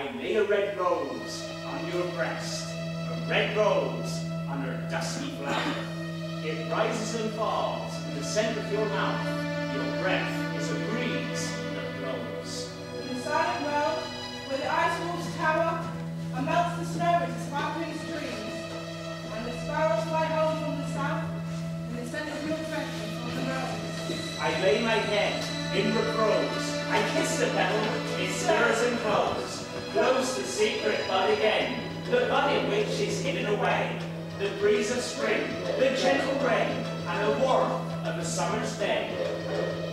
I lay a red rose on your breast, a red rose on her dusky flower. It rises and falls in the center of your mouth. Your breath is a breeze that blows. In the silent world, where the ice walls tower, and melts the snow into sparkling streams, and the sparrows fly home from the south, in the scent of your breath on the rose. I lay my head in repose. I kiss the petal, it stirs and glows. Close the secret bud again, the bud in which is hidden away. The breeze of spring, the gentle rain, and the warmth of a summer's day.